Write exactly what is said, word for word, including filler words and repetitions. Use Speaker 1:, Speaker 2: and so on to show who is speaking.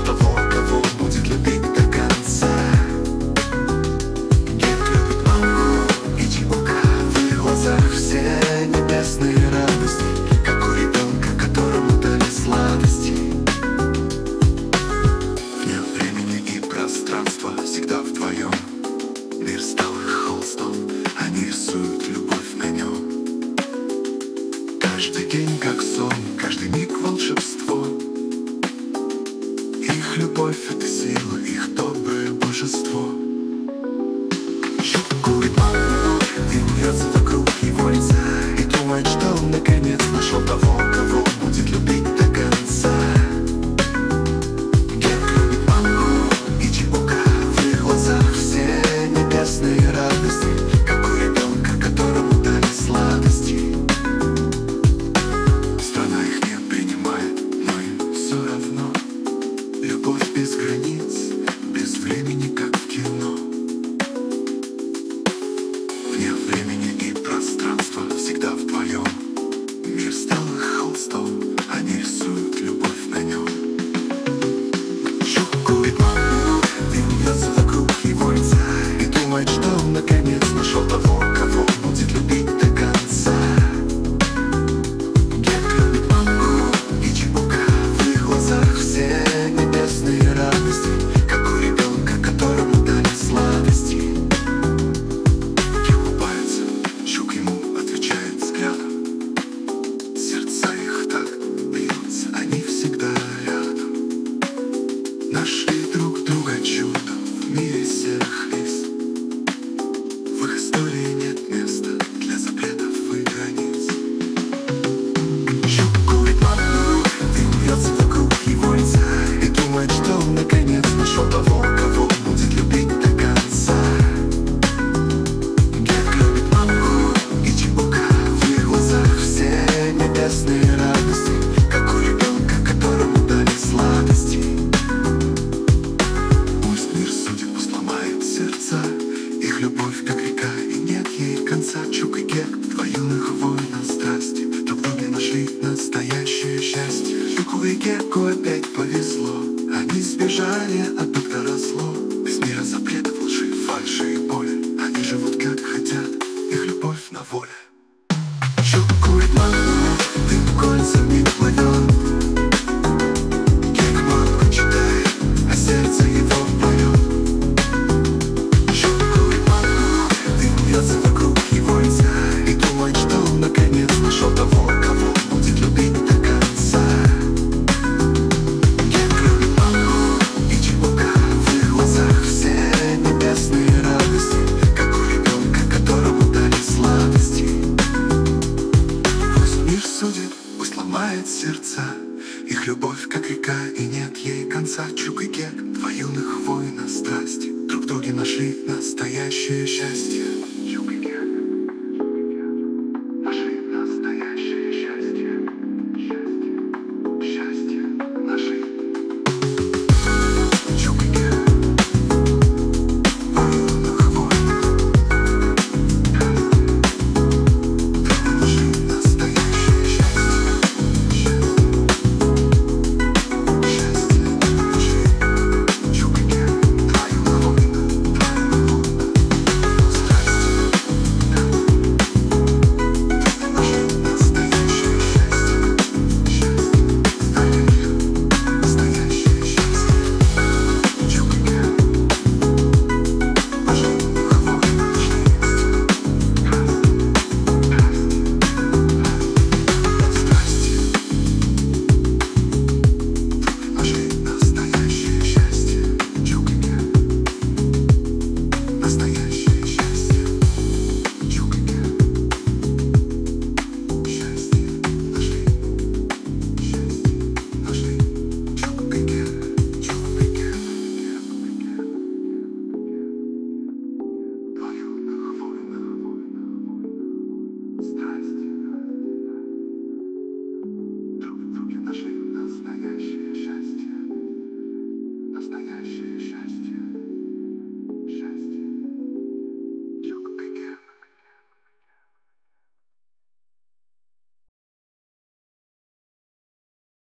Speaker 1: того, кого будет любить до конца. Гек любит маму и чебука, в их глазах все небесные радости, как у ребенка, которому дали сладости. Вне времени и пространства, всегда вдвоем. Мир стал их холстом, они рисуют любовь на нем. Каждый день как сон, каждый миг волшебство. Их любовь — это сила, их доброе божество. Щукует маму и вьется вокруг его лица, и думает, что он наконец нашел того, кого будет любить до конца. Гек любит маму и чебука, в их глазах все небесные радости, как у ребенка, которому дали сладости. Страна их не принимает, но им все равно. Любовь без границ, без времени, как в кино. Вне времени и пространства, всегда вдвоем. Мир стал их холстом, они рисуют любовь на нем. Щукует маму и вьется вокруг его лица, и думает, что он наконец нашел того, кого будет любить до конца. Гек любит маму и чебука, в их глазах все небесные радости, как у ребенка, которому дали сладости. Гек улыбается, щука ему отвечает взглядом. Сердца их так бьются, они всегда рядом. Нашли друг друга чудом в мире серых лис. В их истории нет места для запретов и границ. Щукует маму и вьется вокруг его лица, и думает, что он наконец нашел того, кого будет любить до конца. Гек любит маму и чебука, в их глазах все небесные радости, как у ребенка, которому дали сладости. Пусть мир судит, пусть ломает сердца, их любовь как река, и нет ей конца. Чук и Гек, два юных воина страсти, друг в друге нашли настоящее счастье. Чуку и Геку опять повезло, они сбежали от доктора зло. Без мира запретов, лжи, фальши и боли, они живут как хотят, их любовь на воле. Щукует маму, дым кольцами плывет. Гек мангу читает, а сердце его поет. Щукует маму, дым вьется вокруг его лица, и думает, что он наконец нашел того, кого будет любить до конца. Гек любит маму и чебука, в их глазах все небесные радости, как у ребенка, которому дали сладости. Пусть мир судит, пусть ломает сердца, их любовь как река, и нет ей конца. Чук и Гек, два юных воина страсти, друг в друге нашли настоящее счастье.